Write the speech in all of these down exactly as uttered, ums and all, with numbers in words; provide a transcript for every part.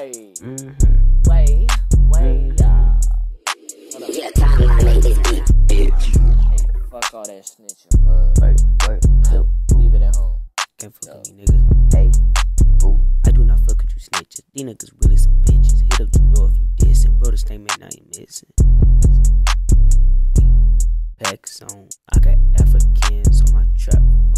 Hey. Mm-hmm. Wait, wait, y'all. Yeah, timeline made this beat. Hey, fuck all that snitching, bro. Wait, wait. Leave it at home. Can't fuck with me, nigga. Hey, ooh. I do not fuck with you snitches. These niggas really some bitches. Hit up the door if you dissing. Bro, the statement now you missing. Packs on. I got Africans on my trap phone,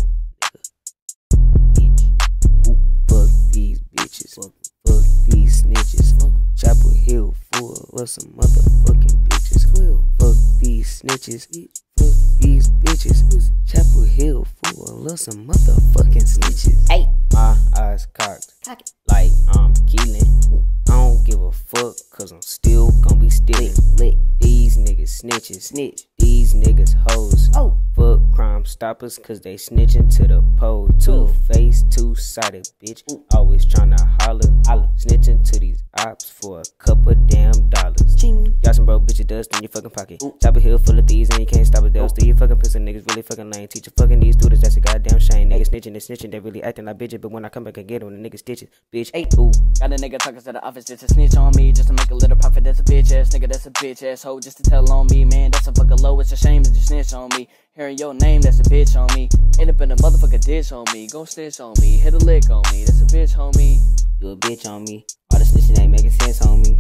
nigga. Bitch. Ooh, fuck these bitches. Fuck, fuck these snitches. Fuck. Chapel Hill full of some motherfucking bitches. Fuck these snitches. Fuck these bitches. Chapel Hill full of some motherfucking snitches. Hey, My eyes cocked. cock it. Like I'm Keelan. I don't give a fuck, cause I'm still gon' be stealing. Lit. These niggas snitches. Snitch. These niggas hoes. Oh. Fuck Crime Stoppers, cause they snitching to the pole. Two-faced, two-sided bitch. Always tryna holler. Holler. Snitching to these ops for a couple damn dollars. Ching. Y'all some broke bitches dust in your fucking pocket. Chopper Hill full of thieves and you can't stop it. They'll steal your fucking pistol. Niggas really fucking lame. Teacher fucking these students, that's a goddamn shame. Niggas snitching and snitching, they really acting like bitches. But when I come back and get them, the niggas stitches. Bitch, hey, ooh. Got a nigga talking to the office just to snitch on me, just to make a little profit. That's a bitch ass nigga, that's a bitch ass hoe, just to tell on me, man. That's a fucking low, it's a shame that you snitch on me. Hearing your name, that's a bitch on me. End up in a motherfucking ditch on me, gon' snitch on me, hit a lick on me, that's a bitch homie. You a bitch on me. All the snitching ain't making sense, homie.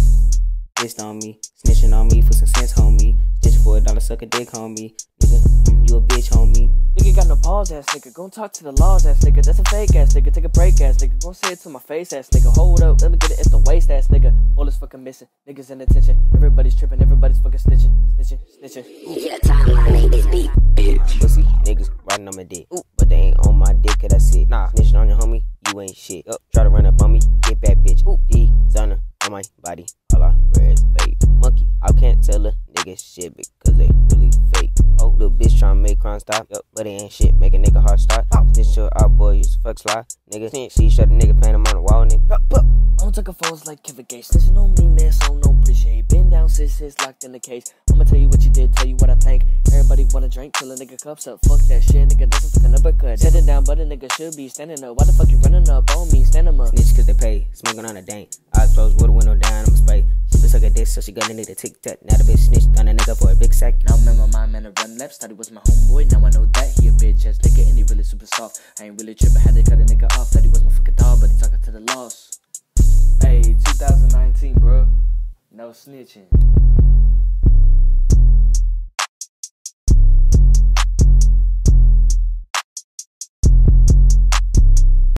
Pissed on me. Snitching on me for some sense, homie. Snitching for a dollar, suck a dick, homie. Nigga, mm, you a bitch, homie. Nigga got no balls ass nigga, gon' talk to the laws ass nigga, that's a fake ass nigga, take a break ass nigga, gon' say it to my face ass nigga, hold up, let me get it, it's the waist ass nigga, all is fucking missing, niggas in attention, everybody's tripping, everybody's fucking snitching, snitching, snitching. Yeah, timeline made this beat. Pussy niggas riding on my dick. Ooh. But they ain't on my dick, cause I said, nah. Snitching on your homie, you ain't shit. Up. Try to run up on me, get back, bitch. Ooh. Designer on my body, all I wear is babe. Monkey, I can't tell a nigga shit because they really fake. Oh, little bitch tryna make crime stop, yep, but they ain't shit, make a nigga heart stop. Snitch your out boy, used to fuck sly, nigga. Snitch, see, shut a nigga, paint him on the wall, nigga. I'm taking phones like Kevin Gates, snitching on me, man, so no appreciate. Been down since it's locked in the case. I'ma tell you what you did, tell you what I think. Everybody wanna drink till a nigga cups up. Fuck that shit, nigga, that's a fucking uppercut. Sitting down, but a nigga should be standing up. Why the fuck you running up on me? Stand him up. Snitch cause they pay, smoking on a dank. Eyes closed with a window down, I'ma spray. She been suck a dick, so she gonna need a tic tac. Now the bitch snitched on a nigga for a big sack. Now I'm in my mind, man, I run laps. Thought he was my homeboy, now I know that he a bitch ass nigga and he really super soft. I ain't really tripping, had to cut a nigga off. Thought he was my fucking dog, but he talking to the loss. Hey, two thousand nineteen, bro. No snitching.